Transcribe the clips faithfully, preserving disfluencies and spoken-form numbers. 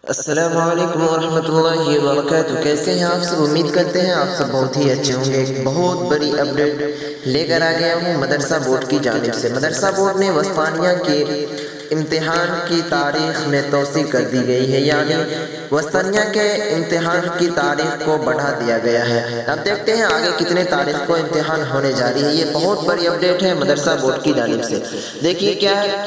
السلام علیکم ورحمۃ اللہ وبرکاتہ۔ کیسے ہیں آپ سب؟ امید کرتے ہیں آپ سب بہت ہی اچھے ہوں گے۔ ایک بہت بڑی اپڈیٹ لے کر آ گیا ہوں مدرسہ بورڈ کی جانب سے۔ مدرسہ بورڈ نے وسطانیہ کے امتحان کی تاریخ میں توسیع کر دی گئی ہے، یعنی وسطانیہ کے امتحان کی تاریخ کو بڑھا دیا گیا ہے۔ اب دیکھتے ہیں آگے کتنے تاریخ کو امتحان ہونے جا رہی ہے۔ یہ بہت بڑی اپڈیٹ ہے مدرسہ بورڈ کی جانب سے۔ دیکھیے کیا ہے،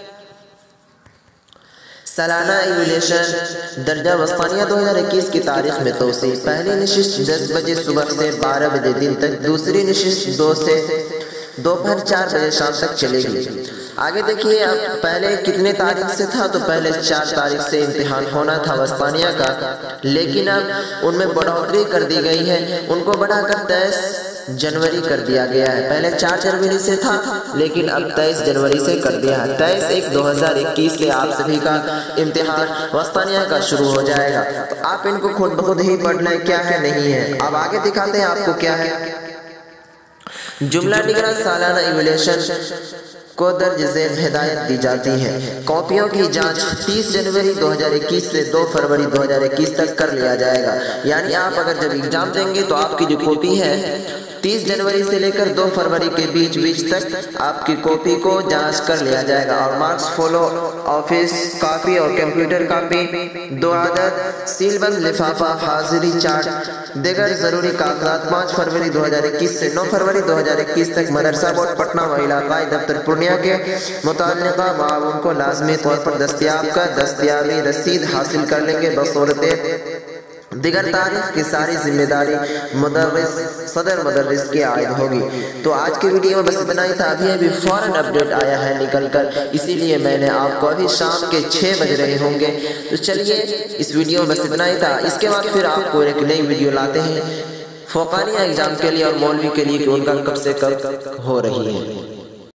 سالانہ ایولیشن درجہ وسطانیہ دو ہزار اکیس کی تاریخ میں توسیع۔ پہلی نشست دس بجے صبح سے بارہ بجے دن تک، دوسری نشست دو سے دوپہر چار بجے شام تک چلے گی۔ آگے دیکھیے، اب پہلے کتنے تاریخ سے تھا تو پہلے چار تاریخ سے امتحان ہونا تھا وسطانیہ کا، لیکن اب ان میں بڑھوتری کر دی گئی ہے، ان کو بڑھا کر تیئیس جنوری کر دیا گیا ہے۔ پہلے چار جنوری سے تھا لیکن اب تیئیس جنوری سے کر دیا ہے۔ تیئیس ایک دو ہزار اکیس سے آپ سبھی کا امتحان وسطانیہ کا شروع ہو جائے گا، تو آپ ان کو خود بخود ہی پڑھ لیں کیا ہے نہیں ہے۔ اب آگے دکھاتے ہیں آپ کو کیا ہے۔ جملہ نگراں سالانہ ایولیشن کو درج ذیل ہدایت دی جاتی ہے۔ کاپیوں کی جانچ تیس جنوری دو ہزار اکیس سے دو فروری دو ہزار اکیس تک کر لیا جائے گا، یعنی آپ اگر جب ایگزام دیں گے تو آپ کی جو کاپی ہے تیس جنوری سے لے کر دو فروری کے بیچ بیچ تک آپ کی کاپی کو جانچ کر لیا جائے گا، اور مارکس فولو آفس کاپی اور کمپیوٹر کاپی دو عدد، سیل بند لفافہ، حاضری چارٹ، دیگر ضروری کاغذات پانچ فروری دو ہزار اکیس سے نو فروری دو ہزار اکیس تک مدرسہ بورڈ پٹنہ و علاقائی دفتر پورنیہ کے متعلقہ معاون کو لازمی طور پر دستیاب کر دستیابی رسید حاصل کر لیں گے۔ بصورت دیگر تاریخ کی ساری ذمہ داری مدرس صدر مدرس کی عائد ہوگی۔ تو آج کی ویڈیو میں بس اتنا ہی تھا۔ ابھی ابھی فوراً اپڈیٹ آیا ہے نکل کر، اسی لیے میں نے آپ کو ابھی شام کے چھ بج رہے ہوں گے، تو چلیے اس ویڈیو میں بس اتنا ہی تھا۔ اس کے بعد پھر آپ کو ایک نئی ویڈیو لاتے ہیں فوقانیہ ایگزام کے لیے اور مولوی کے لیے کہ ان کا کب سے کب ہو رہی ہے۔